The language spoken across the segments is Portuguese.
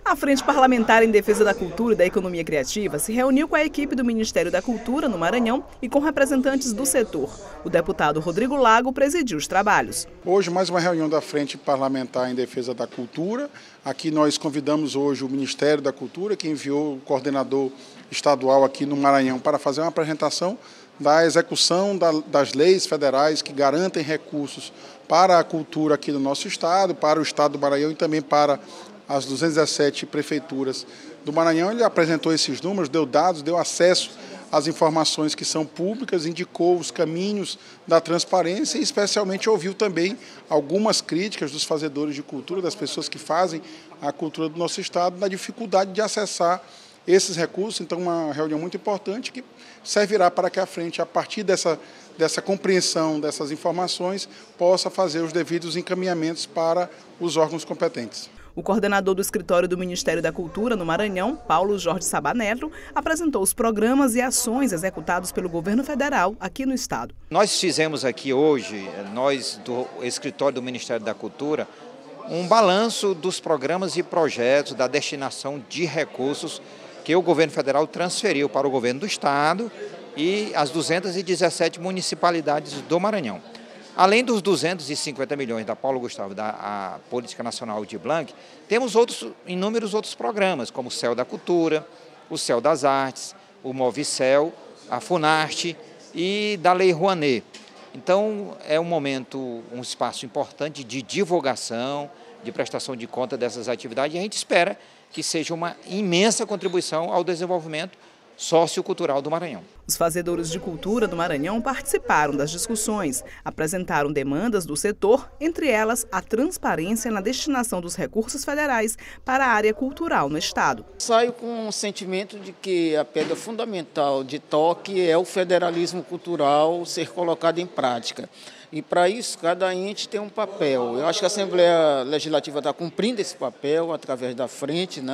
A Frente Parlamentar em Defesa da Cultura e da Economia Criativa se reuniu com a equipe do Ministério da Cultura no Maranhão e com representantes do setor. O deputado Rodrigo Lago presidiu os trabalhos. Hoje, mais uma reunião da Frente Parlamentar em Defesa da Cultura. Aqui nós convidamos hoje o Ministério da Cultura, que enviou o coordenador estadual aqui no Maranhão para fazer uma apresentação da execução das leis federais que garantem recursos para a cultura aqui no nosso estado, para o estado do Maranhão e também para as 217 prefeituras do Maranhão. Ele apresentou esses números, deu dados, deu acesso às informações que são públicas, indicou os caminhos da transparência e especialmente ouviu também algumas críticas dos fazedores de cultura, das pessoas que fazem a cultura do nosso estado, na dificuldade de acessar esses recursos. Então, uma reunião muito importante que servirá para que a frente, a partir dessa compreensão dessas informações, possa fazer os devidos encaminhamentos para os órgãos competentes. O coordenador do escritório do Ministério da Cultura no Maranhão, Paulo Jorge Sabá Neto, apresentou os programas e ações executados pelo governo federal aqui no estado. Nós fizemos aqui hoje, nós do escritório do Ministério da Cultura, um balanço dos programas e projetos da destinação de recursos que o governo federal transferiu para o governo do estado e as 217 municipalidades do Maranhão. Além dos 250 milhões da Paulo Gustavo, da Política Nacional Aldir Blanc, temos inúmeros outros programas, como o Céu da Cultura, o Céu das Artes, o Movicel, a Funarte e da Lei Rouanet. Então, é um momento, um espaço importante de divulgação, de prestação de conta dessas atividades, e a gente espera que seja uma imensa contribuição ao desenvolvimento sociocultural do Maranhão. Os fazedores de cultura do Maranhão participaram das discussões, apresentaram demandas do setor, entre elas a transparência na destinação dos recursos federais para a área cultural no estado. Saio com o sentimento de que a pedra fundamental de toque é o federalismo cultural ser colocado em prática. E para isso, cada ente tem um papel. Eu acho que a Assembleia Legislativa está cumprindo esse papel através da frente,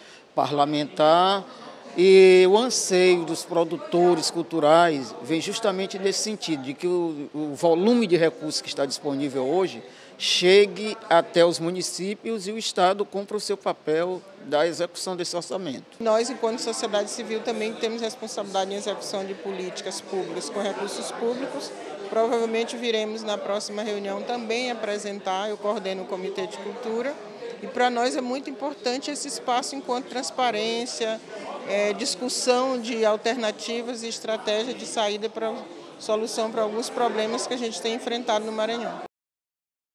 parlamentar. E o anseio dos produtores culturais vem justamente nesse sentido, de que o volume de recursos que está disponível hoje chegue até os municípios e o Estado cumpra o seu papel da execução desse orçamento. Nós, enquanto sociedade civil, também temos responsabilidade em execução de políticas públicas com recursos públicos. Provavelmente viremos na próxima reunião também apresentar, eu coordeno o Comitê de Cultura, e para nós é muito importante esse espaço enquanto transparência, discussão de alternativas e estratégia de saída para solução para alguns problemas que a gente tem enfrentado no Maranhão.